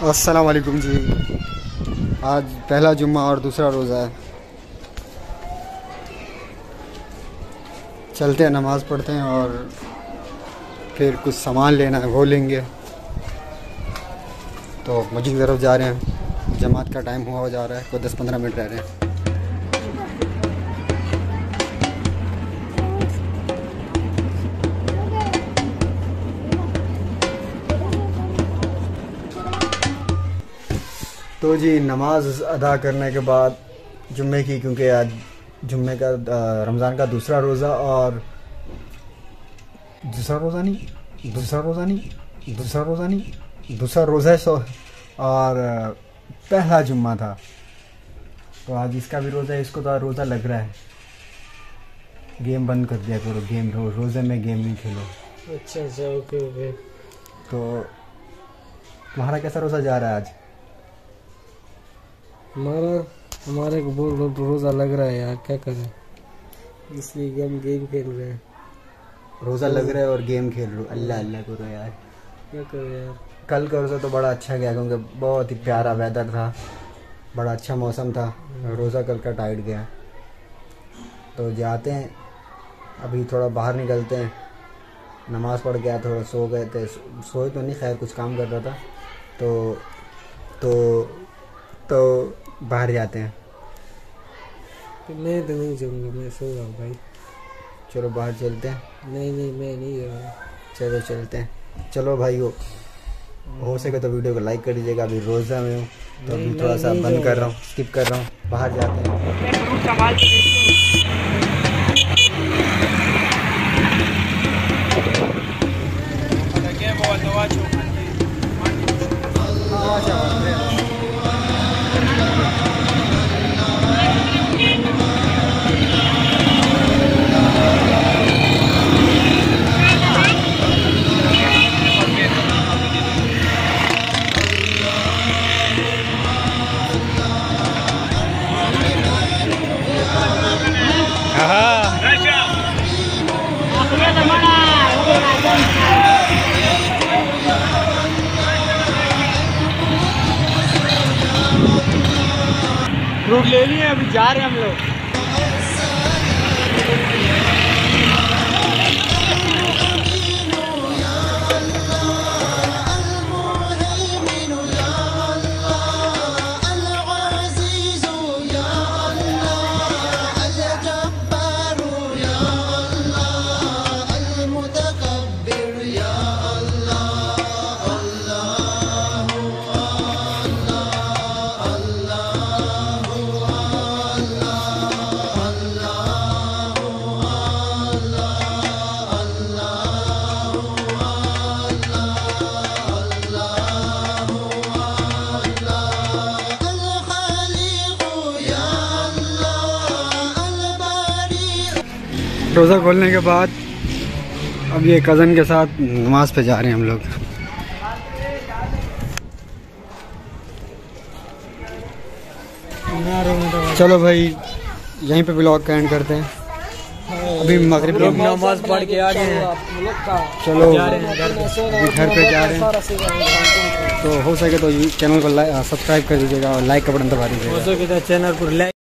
अस्सलाम वालेकुम जी। आज पहला जुम्मा और दूसरा रोज़ा है। चलते हैं, नमाज़ पढ़ते हैं और फिर कुछ सामान लेना है वो लेंगे। तो मस्जिद की तरफ जा रहे हैं। जमात का टाइम हुआ जा रहा है, कोई 10-15 मिनट रह रहे हैं। तो जी नमाज अदा करने के बाद जुम्मे की, क्योंकि आज जुम्मे का रमज़ान का दूसरा रोज़ा और दूसरा रोज़ा है और पहला जुम्मा था। तो आज इसका भी रोज़ा है, इसको तो रोज़ा लग रहा है। गेम बंद कर दिया करो, गेम रोज़े में गेम नहीं खेलो। अच्छा ओके। तो तुम्हारा कैसा रोज़ा जा रहा है आज? हमारे को बहुत रोज़ा लग रहा है यार, क्या करें, इसलिए हम गेम खेल रहे हैं। रोज़ा लग रहा है और गेम खेल लो, अल्लाह अल्लाह करो यार, क्या करें यार। कल का रोज़ा तो बड़ा अच्छा गया, क्योंकि बहुत ही प्यारा वेदर था, बड़ा अच्छा मौसम था। रोज़ा कल का टाइट गया। तो जाते हैं अभी, थोड़ा बाहर निकलते हैं। नमाज़ पढ़ के आया, थोड़ा सो गए थे, सोए तो नहीं, खैर कुछ काम कर रहा था। तो बाहर जाते हैं। मैं तो नहीं जाऊँगा, मैं सो रहा हूँ भाई। चलो बाहर चलते हैं। नहीं मैं नहीं जाऊँगा। चलो चलते हैं। चलो भाई, हो सके तो वीडियो को लाइक कर दीजिएगा। अभी रोज़ा में हूँ तो अभी थोड़ा सा बंद कर रहा हूँ, स्किप कर रहा हूँ। बाहर जाते हैं। फ्रूट ले लिए, अभी जा रहे हैं हम लोग। रोज़ा खोलने के बाद अब ये कज़न के साथ नमाज पे जा रहे हैं हम लोग। चलो भाई, यहीं पे ब्लॉग का एंड करते हैं। अभी मगरिब की नमाज पढ़ के आ गए हैं। चलो घर पे जा रहे हैं। तो हो सके तो चैनल को सब्सक्राइब कर दीजिएगा और लाइक का बटन दबा दीजिएगा। चैनल पर